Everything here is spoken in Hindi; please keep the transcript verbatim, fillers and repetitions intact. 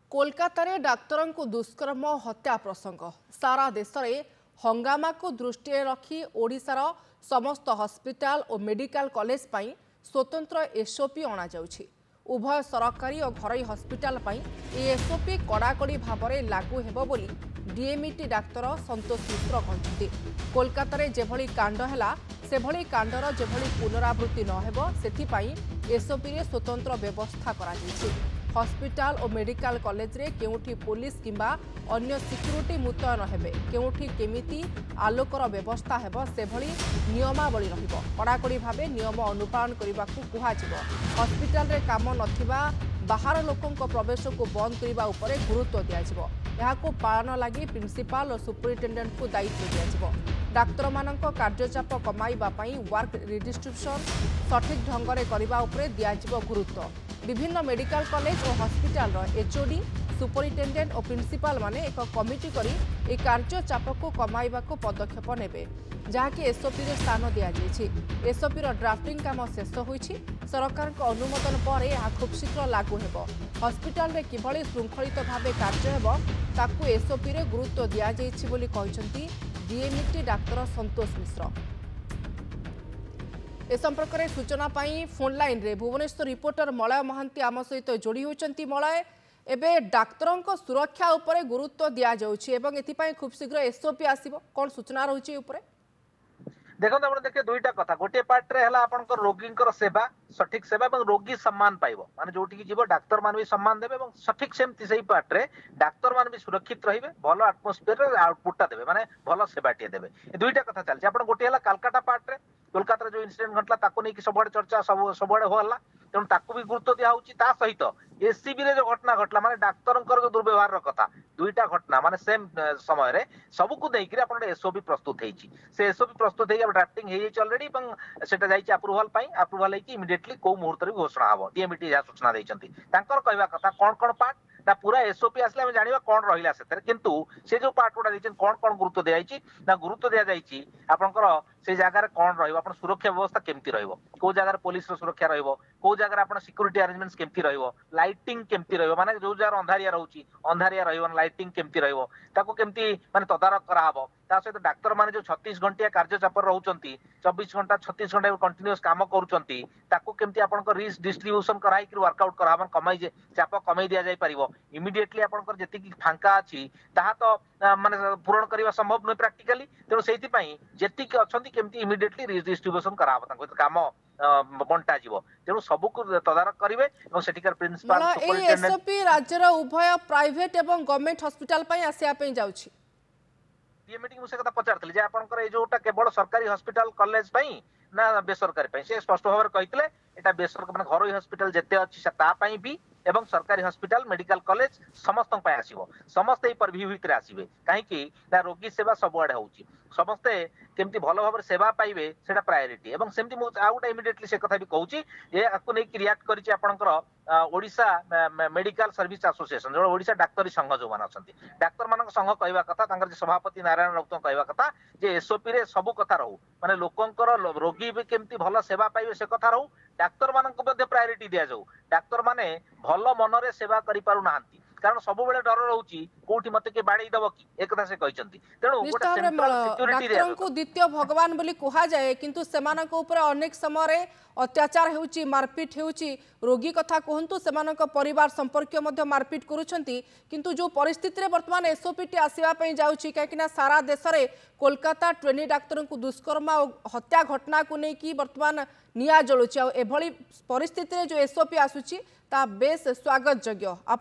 कोलकाता डाक्तर को दुष्कर्म हत्या प्रसंग सारा देश में हंगामा को दृष्टि रखी ओडिशार समस्त हॉस्पिटल और मेडिकल कॉलेज पर स्वतंत्र एसओपी अणा उभय सरकारी और घरोई हॉस्पिटल पर एसओपी कड़ाकड़ी भाव में लागू हेबो बोली डीएमईटी डाक्तर संतोष मिश्र कहते। कोलकाता जेभली कांड है सेभली कांडर जेभली पुनरावृत्ति न हेबो सेथिपाई एसओपी रे स्वतंत्र व्यवस्था करा जायछि। हॉस्पिटल और मेडिकल कॉलेज रे केउठी पुलिस किंबा अन्य सिक्यूरिटी मुतयन हेबे केउठी केमिति आलोकर व्यवस्था हेबो सेभली नियमावली रहिबो कड़ाकड़ी भावे नियम अनुपालन करबाकू कुहाजिबो। हॉस्पिटल रे काम नथिबा बाहर लोकंक प्रवेश को बंद करने उपरे गुरुत्व दियाजिबो। यहाको पालन लगी प्रिंसिपाल और सुपरिटेंडेंट को दायित्व दियाजिबो। डाक्तर मानक कार्यचाप कमाइबा पई वर्क रिडिस्ट्रिब्यूशन सठिक ढंग से करबा उपरे दियाजिबो गुरुत्व। विभिन्न मेडिकल कॉलेज और हॉस्पिटल रो एचओडी सुपरिटेंडेंट और प्रिंसिपाल माने एक कमिटी करी ए कार्यचाप को कमाइबा को पदक्षेप नेबे जहाँकि एसओपी रे स्थान दिया जायछि। एसओपी रो ड्राफ्टिंग काम शेष होईछि। सरकार को अनुमोदन पर यह खूब शीघ्र लागू हेबो। हॉस्पिटल रे किभली श्रृंखलित भावे कार्य हेबो ताकू एसओपी रे गुरुत्व दिया जायछि बोली कहिसंती डीएमईटी डाक्तर संतोष मिश्र। ए संपर्क में सूचना पाई फोन लाइन रे भुवनेश्वर रिपोर्टर मलय महांती आम सहित जोड़ी होती। मलय एबे डाक्तरों को सुरक्षा उपरे गुरुत्व दिया जाउछि एवं एथिपाई खूब शीघ्र एसओपी आसीबो कोन सूचना रहुछि उपरे देखो आप देखिए दुईटा कथा गोटे पार्ट रे हला आपन रोगी सेवा सठिक सेवा और रोगी सम्मान पाइबो माने जोटी जीव डाक्तर मान भी सम्मान देबे और सठिक सेमती सही पार्ट रे डाक्तर मान भी सुरक्षित रहिबे भलो एटमॉस्फियर रे आउटपुटटा देबे माने भलो सेवाटी देबे। ए दुईटा कथा चलछि। आपन गोटे हला कलकत्ता पार्ट रे कोलकाता जो इंसिडेंट घटला ताको नै कि सबडे चर्चा सब सबडे होला तेणु ताको भी गुरुत्व दिया होउछि। ता सहित एससीबी रे जो घटना घटला माने डाक्तरंकर जो दुर्व्यवहार रो कथा दुईटा घटना माने सेम समय रे सबु को देई कि आपन एसओपी प्रस्तुत हेछि। से एसओपी प्रस्तुत हेइ ड्राफ्टिंग हेइ ऑलरेडी एवं सेटा जाइछि अप्रूवल पई अप्रूवल हेइ कि इमीडिएटली को मुहूर्त रे घोषणा हबो। डीएमईटी जा सूचना दैछंती तांकर कहवा कथा कोन कोन पार्ट ना पूरा एसओपी आसले हम जानिबा कोन रहिला सेतर किंतु से जो पार्ट उडा दैछन कोन कोन गुरुत्व दियाइछि ना गुरुत्व दिया जाइछि आपनकर से जगह रे कोन रहइबो आपन सुरक्षा व्यवस्था केमती रहइबो को जगह रे पुलिस रो सुरक्षा रहइबो को जगह रे आपन सिक्यूरिटी अरेंजमेंट्स केमती रहइबो लाइटिंग केमती रहइबो माने जो जगह अंधारिया रहउछि अंधारिया रहइबो लाइटिंग केमती रहइबो ताको केमती माने तदारक करा हबो। ता सहित डाक्तर माने जो छत्तीस घंटिया कार्यचाप रहउचंती चौबीस घंटा छत्तीस घंटा कंटिन्यूअस काम करूचंती ताको केमती आपनकर रिस्क डिस्ट्रीब्यूशन कराई कि वर्कआउट करा हमन कमाई जे चाप कमाई दिया जाय परिबो इमीडिएटली आपनकर जेति कि फांका अछि ताहा तो माने पूर्ण करबा संभव नै प्रैक्टिकली तेनो सेति पई जेति कि अछंती केमती इमीडिएटली डिस्ट्रीब्यूशन करा हबो ताको काम बंटा जीवो तेणु सबु को तदारक करिवे और सेटिकर प्रिंसिपल सुपरिटेंडेंट एसओपी राज्यर उभय प्राइवेट एवं गवर्नमेंट हॉस्पिटल पई आसिया पई जाउछि। मीटिंग मुझे कथा पचारथले जे आपनकर ए जोटा केवल सरकारी हॉस्पिटल कॉलेज पई ना बेसरकारी पई से स्पष्ट भाव कहितले एटा बेसरकारी माने घरोई हॉस्पिटल जेते अछि ता पई भी एवं सरकारी हॉस्पिटल मेडिकल कॉलेज समस्त पई आसीबो समस्त ए परव्यू भितर आसीबे काहे कि ना रोगी सेवा सबआडे होउची समस्त केमती भलो भाव सेवा पाइबे सेटा प्रायोरिटी एवं सेमती मु आउटा इमीडिएटली से कथा भी कहूची जे आकु नै रिएक्ट करिछि आपनकर ओडिशा मेडिकल सर्विस एसोसिएशन जो ओडिशा डाक्तरी संघ जो मान अछंती डाक्तर मानक संघ कहवा कथा तांकर सभापति नारायण राउत कहवा कथा जे एसओपी रे सब कथा रहू माने लोकंकर रोगी भी केमती भलो सेवा पाइबे से कथा रहू डाक्तर मानक मध्ये प्रायोरिटी दिया जाऊ डाक्तर माने भलो मनरे सेवा करि पारु नाहंती कारण सब बेले डर रहउची कोठी मते के बाडी दबो कि एक कथा से कहिसंती तेणु गोटे सेंट्रल सिक्यूरिटी डाक्टर को द्वितीय भगवान बोली कहा जाए किंतु सेमानक ऊपर अनेक समय रे अत्याचार हेउची मारपीट हेउची रोगी कथा कहंतु सेमानक परिवार संपर्क मध्ये मारपीट करूछंती किंतु जो परिस्थिति रे वर्तमान एसओपी टी आसीबा पई जाउची काकिना सारा देश रे कोलकाता ट्रेनी डाक्टर को दुष्कर्म और हत्या घटना को नै कि वर्तमान निया जळुची आ एभली परिस्थिति रे जो एसओपी आसुची ता बेस स्वागत योग्य।